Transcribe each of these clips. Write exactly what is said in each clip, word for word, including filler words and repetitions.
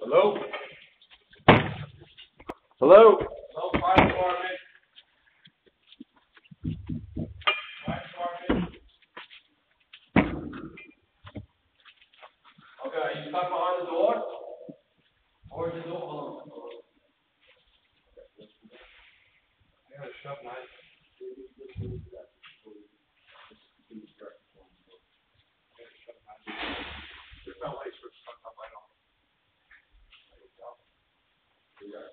Hello? Hello? Hello, fire department. Fire department. Okay, are you stuck behind the door? Or is the door? Hold on. I got a shove knife. There's no light switch stuck up, I know. There you go. There you go.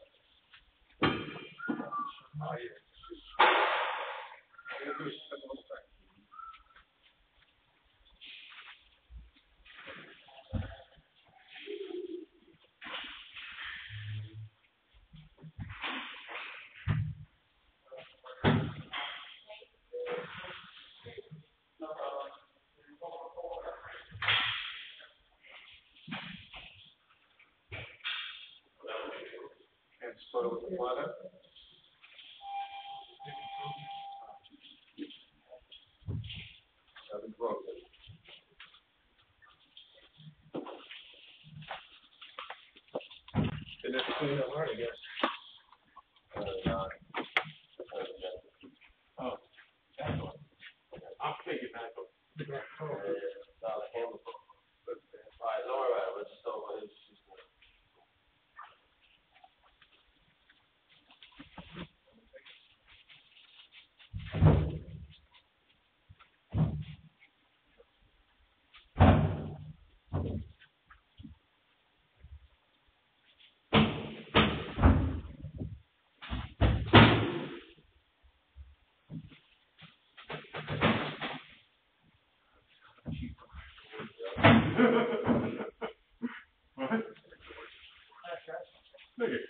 Oh, yeah. I'm going to do is spin the whole thing. And split it with the bladder. Seven broken. Did it clean up hard, I guess? Uh, nine. Oh, that's one. I'll take it back up. Oh, yeah. Not a handle. All right, don't worry about it. Let's just over this. What? Look at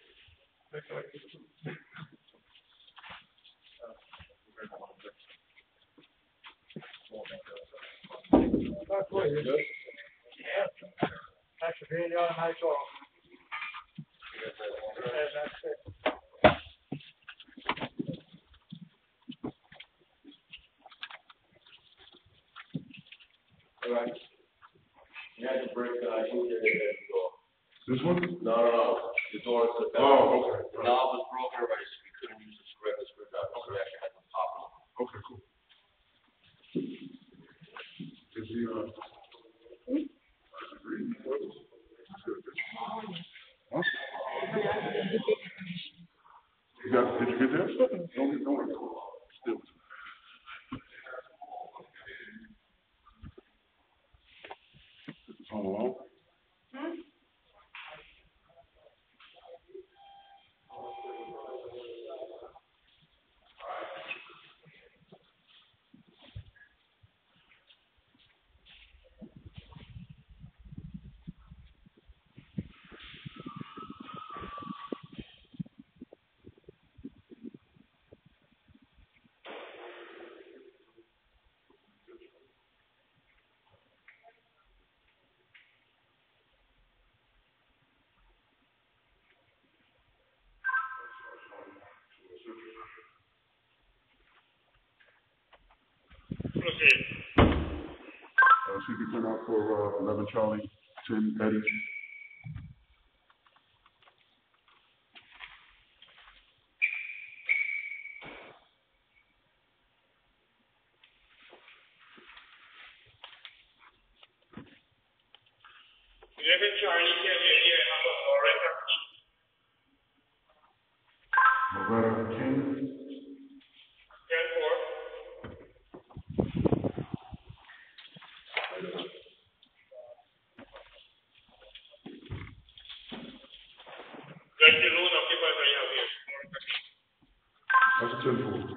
That's what you do. Yeah. That's a really nice off. And that's it. All right. You had to break the uh, door. This one? No, no, no. The door to the back. Oh, okay. The knob was broken already, so we couldn't use the screw, the screwdriver. So we actually had to pop it off. Okay, cool. Is he, uh, huh? You got, did you get that? Don't get, don't get still. Is this home alone? Hmm? Proceed. Uh, C P turn out for uh, eleven Charlie, ten Eddie. eleven Charlie, ten Eddie, and Loretta King. Loretta King. ten four. That's a ten four.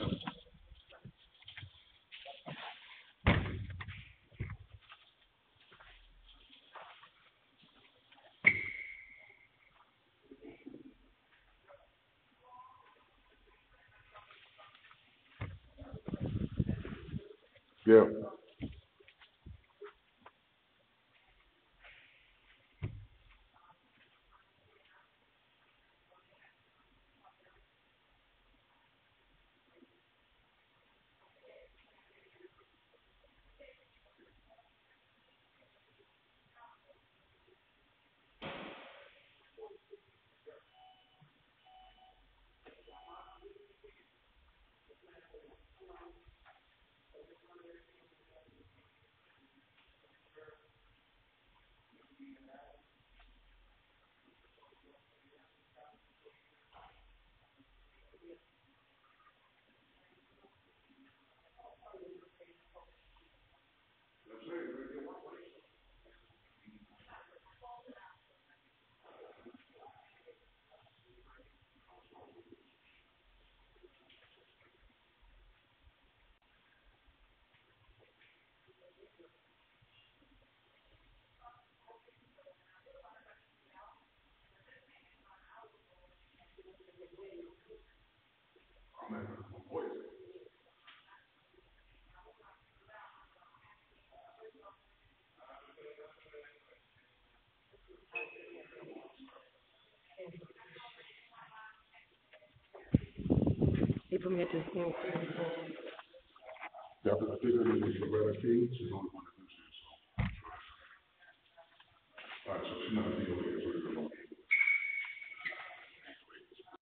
Yeah. He permitted to stand. Yeah, I think her name is Lauretta King. She's the only one that lives here, so. All right, so she's not a D O A.